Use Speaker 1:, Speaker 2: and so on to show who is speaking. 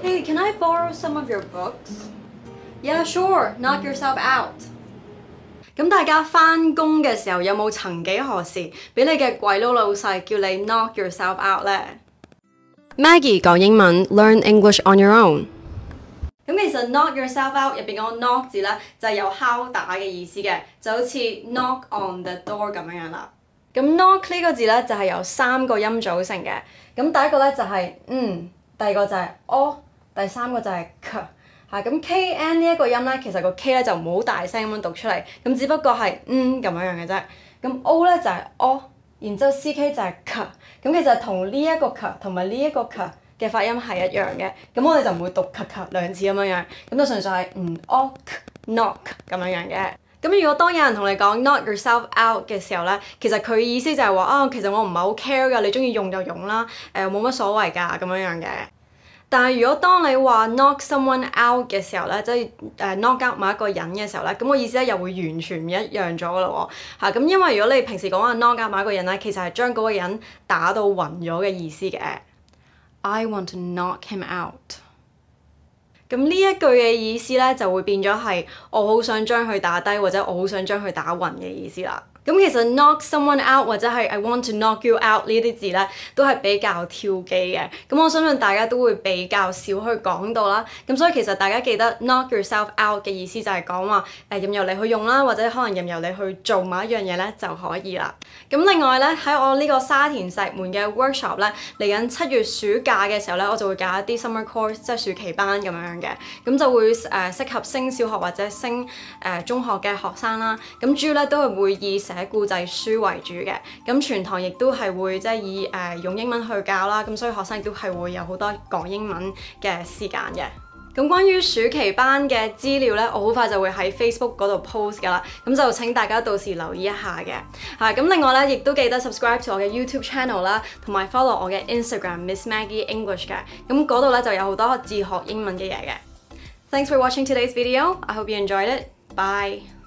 Speaker 1: Hey, can I borrow some of your books? Yeah, sure. Knock yourself out. 咁大家返工嘅時候有冇曾幾何時俾你嘅鬼佬老細叫你 knock yourself out 呢？ Maggie 講英文 ，Learn English on your own。咁其實 knock yourself out 入邊嗰個 knock 字咧就係有敲打嘅意思嘅，就好似 knock on the door 咁樣啦。咁 knock 呢個字咧就係由3個音組成嘅。咁第一個咧就係第二個就係 o， 第三個就係 k。咁 kn 呢一個音咧，其實個 k 咧就唔好大聲咁樣讀出嚟，咁只不過係咁樣嘅啫。咁 o 咧就係 o， 然之後 ck 就係 k。咁其實同呢一個 k 同埋呢一個 k 嘅發音係一樣嘅。咁我哋就唔會讀 k 兩次咁樣樣，咁就純粹係o knock 咁樣樣嘅。咁如果當有人同你講 knock yourself out 嘅時候咧，其實佢意思就係話其實我唔係好 care 㗎，你中意用就用啦，冇乜所謂㗎咁樣樣嘅。但係如果當你話 knock someone out 嘅時候咧，即係knock out 某一個人嘅時候咧，咁個意思咧又會完全唔一樣咗㗎咯喎。咁因為如果你平時講話 knock out 某一個人咧，其實係將嗰個人打到暈咗嘅意思嘅。I want to knock him out。咁呢一句嘅意思咧就會變咗係我好想將佢打低，或者我好想將佢打暈嘅意思啦。咁其實 knock someone out 或者係 I want to knock you out 呢啲字咧，都係比較跳機嘅。咁我相信大家都會比較少去講到啦。咁所以其實大家記得 knock yourself out 嘅意思就係講話任由你去用啦，或者可能任由你去做某一樣嘢咧就可以啦。咁另外咧喺我呢個沙田石門嘅 workshop 咧，嚟緊7月暑假嘅時候咧，我就會搞一啲 summer course 即係暑期班咁樣嘅。咁就會適合升小學或者升中學嘅學生啦。咁主要咧都係會以寫故仔書為主嘅，咁全堂亦都係會即係以用英文去教啦，咁所以學生亦都係會有好多講英文嘅時間嘅。咁關於暑期班嘅資料咧，我好快就會喺 Facebook 嗰度 post 噶啦，咁就請大家到時留意一下嘅。咁另外咧，亦都記得 subscribe to 我嘅 YouTube channel 啦，同埋 follow 我嘅 Instagram Miss Maggie English 嘅，咁嗰度咧就有好多自學英文嘅嘢嘅。Thanks for watching today's video. I hope you enjoyed it. Bye.